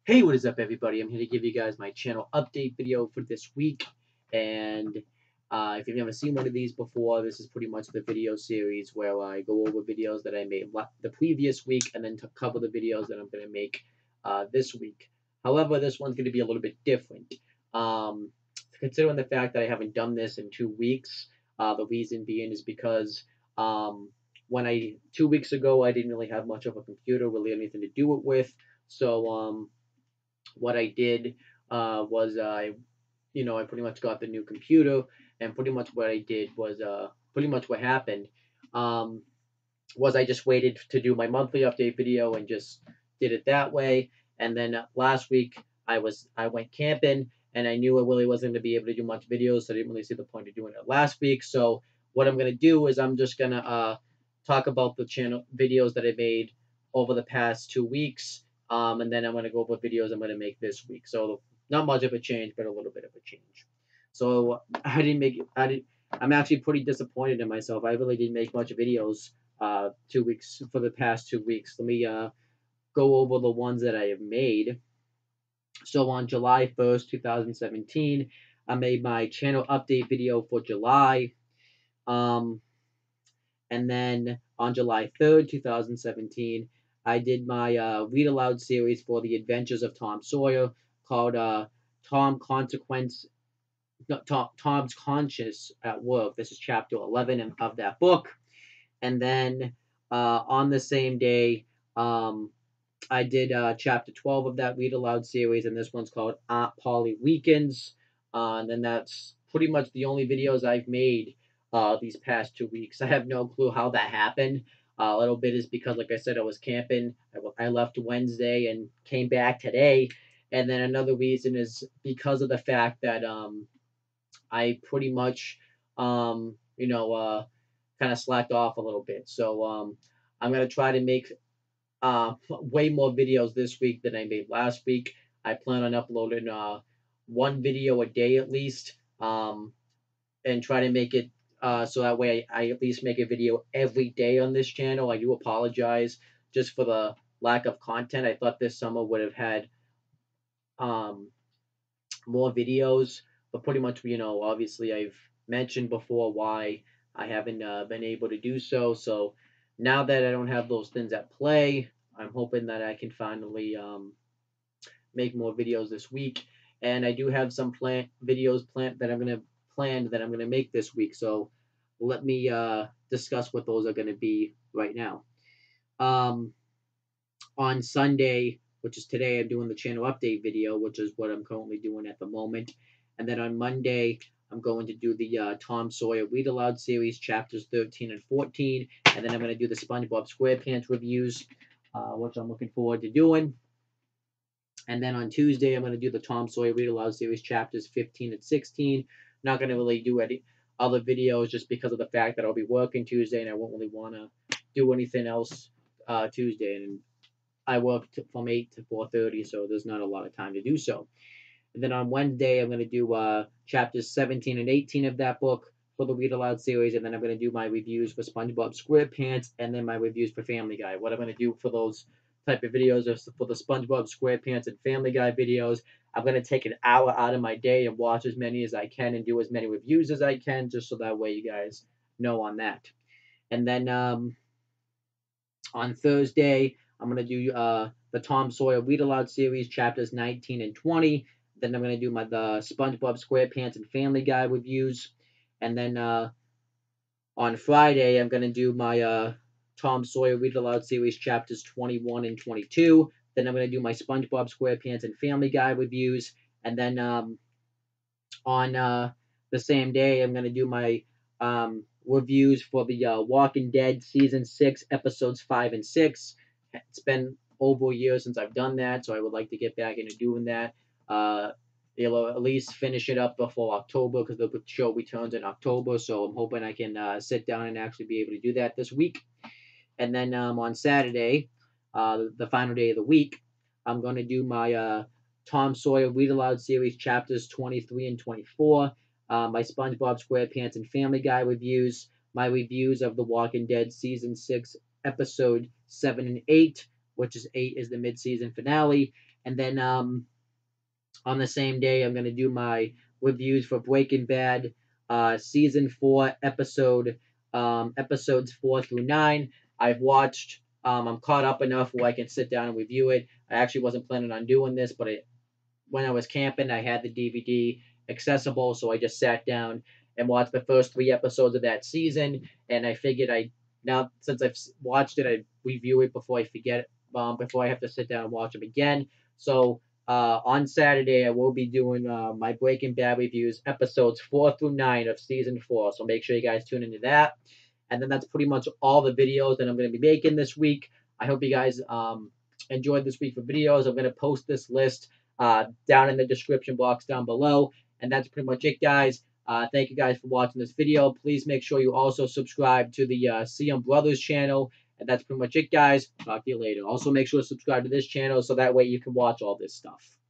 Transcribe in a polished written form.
Hey, what is up, everybody? I'm here to give you guys my channel update video for this week. And if you've never seen one of these before, this is pretty much the video series where I go over videos that I made the previous week and then to cover the videos that I'm going to make this week. However, this one's going to be a little bit different. Um, Considering the fact that I haven't done this in 2 weeks, the reason being is because when 2 weeks ago, I didn't really have much of a computer, really anything to do it with. So what I did was I pretty much got the new computer, and pretty much what I did was pretty much what happened um, was I just waited to do my monthly update video and just did it that way. And then last week I went camping, and I knew I really wasn't going to be able to do much videos, so I didn't really see the point of doing it last week. So what I'm going to do is I'm just going to talk about the channel videos that I made over the past 2 weeks, and then I'm going to go over videos I'm going to make this week. So not much of a change, but a little bit of a change. So I didn't make I did. I'm actually pretty disappointed in myself. I really didn't make much videos 2 weeks for the past 2 weeks. Let me go over the ones that I have made. So on July 1st, 2017, I made my channel update video for July. Um, and then on July 3rd, 2017, I did my read aloud series for the Adventures of Tom Sawyer called Tom Consequence. No, Tom's Conscious at Work. This is chapter 11 of that book. And then on the same day, um, I did chapter 12 of that read aloud series, and this one's called Aunt Polly Weekends. And then that's pretty much the only videos I've made these past 2 weeks. I have no clue how that happened. A little bit is because, like I said, I was camping. I left Wednesday and came back today. And then another reason is because of the fact that I pretty much, kind of slacked off a little bit. So I'm gonna try to make way more videos this week than I made last week. I plan on uploading one video a day at least, and try to make it so that way I at least make a video every day on this channel. I do apologize just for the lack of content. I thought this summer would have had um, more videos, but pretty much, obviously I've mentioned before why I haven't been able to do so. So now that I don't have those things at play, I'm hoping that I can finally make more videos this week. And I do have some videos planned that I'm gonna make this week. So let me discuss what those are gonna be right now. Um, on Sunday, which is today, I'm doing the channel update video, which is what I'm currently doing at the moment. And then on Monday, I'm going to do the Tom Sawyer Read Aloud series, chapters 13 and 14. And then I'm going to do the SpongeBob SquarePants reviews, which I'm looking forward to doing. And then on Tuesday, I'm going to do the Tom Sawyer Read Aloud series, chapters 15 and 16. Not going to really do any other videos just because of the fact that I'll be working Tuesday and I won't really want to do anything else Tuesday. And I work from 8 to 4:30, so there's not a lot of time to do so. And then on Wednesday, I'm going to do chapters 17 and 18 of that book for the Read Aloud series, and then I'm going to do my reviews for SpongeBob SquarePants, and then my reviews for Family Guy. What I'm going to do for those type of videos is for the SpongeBob SquarePants and Family Guy videos, I'm going to take an hour out of my day and watch as many as I can and do as many reviews as I can, just so that way you guys know on that. And then on Thursday, I'm going to do the Tom Sawyer Read Aloud series, chapters 19 and 20. Then I'm going to do the SpongeBob SquarePants and Family Guy reviews. And then on Friday, I'm going to do my Tom Sawyer Read Aloud series, chapters 21 and 22. Then I'm going to do my SpongeBob SquarePants and Family Guy reviews. And then on the same day, I'm going to do my reviews for the Walking Dead season 6, episodes 5 and 6. It's been over a year since I've done that, so I would like to get back into doing that. They'll at least finish it up before October because the show returns in October. So I'm hoping I can sit down and actually be able to do that this week. And then on Saturday, the final day of the week, I'm going to do my Tom Sawyer Read Aloud series, chapters 23 and 24, my SpongeBob SquarePants and Family Guy reviews, my reviews of The Walking Dead season 6, episode 7 and 8, which is 8 is the mid-season finale, And then on the same day, I'm going to do my reviews for Breaking Bad, season 4, episodes 4 through 9. I've watched. I'm caught up enough where I can sit down and review it. I actually wasn't planning on doing this, but when I was camping, I had the DVD accessible, so I just sat down and watched the first 3 episodes of that season. And I figured now since I've watched it, I review it before I forget, before I have to sit down and watch them again. So on Saturday, I will be doing my Breaking Bad reviews, episodes 4 through 9 of season 4. So make sure you guys tune into that. And then that's pretty much all the videos that I'm going to be making this week. I hope you guys enjoyed this week for videos. I'm going to post this list down in the description box down below. And that's pretty much it, guys. Thank you guys for watching this video. Please make sure you also subscribe to the CM Brothers channel. And that's pretty much it, guys. Talk to you later. Also, make sure to subscribe to this channel so that way you can watch all this stuff.